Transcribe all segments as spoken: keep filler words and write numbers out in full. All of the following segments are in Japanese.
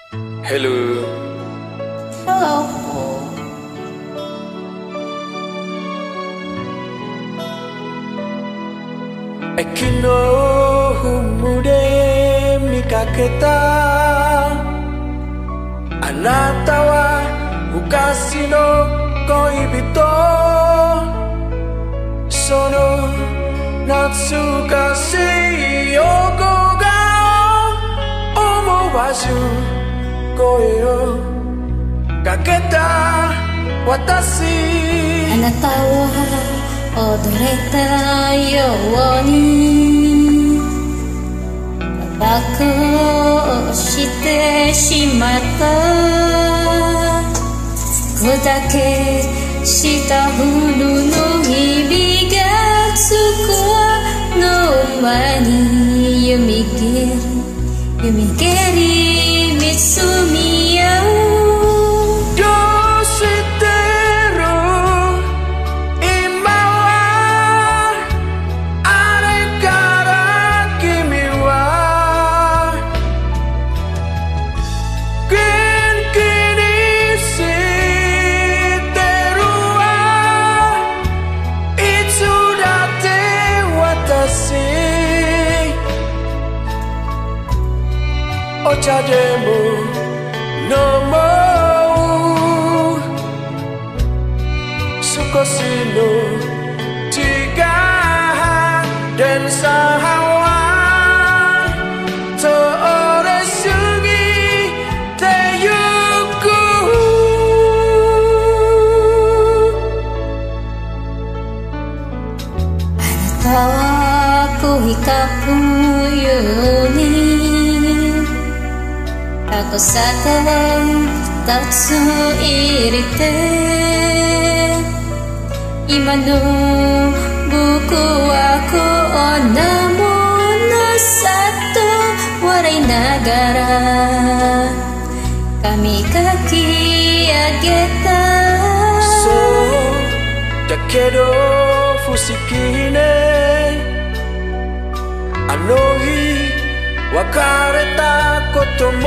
Hello. Hello. Ekino humude mikaketa Anata wa ukashi no koibito Sono natsukashii yoko ga omowazu koe o kaketa watashi あなたは踊れたようにバカをしてしまった砕けした冬の日々がつくの前によみけりよみけり見つめようお茶でも飲もう少しの違い電車は通り過ぎてゆくあなたは恋かくようにたくさん二つ入れて今の僕はこんなものさと笑いながら髪かき上げたそうだけど不思議ねあの日別れたことも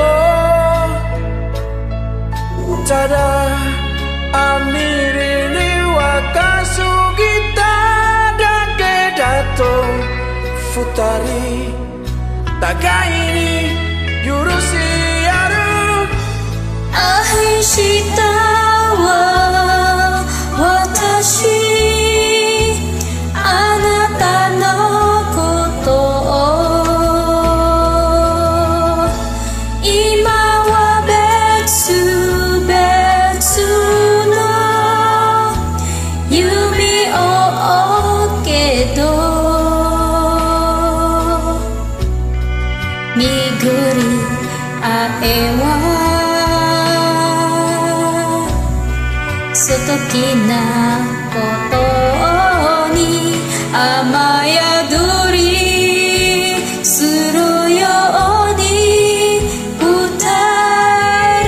ただあみりに若すぎただけだと二人互いに許し合う愛したわ私あなたのことを巡り会えは素敵なことに雨宿りするように二人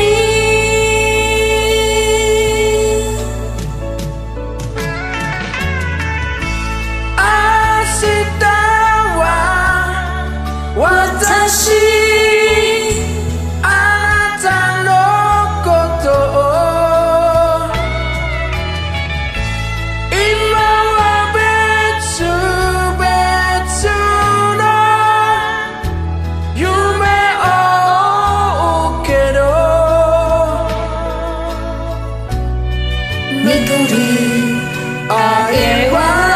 明日は私あなたのことを今は別々の夢を追うけど巡り会えは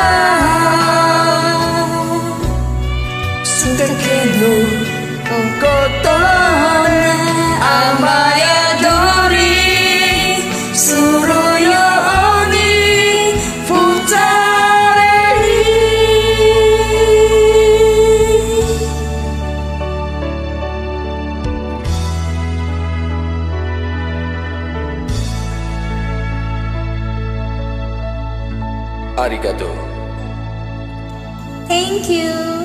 素敵のことね雨宿りするように二人ありがとう Thank you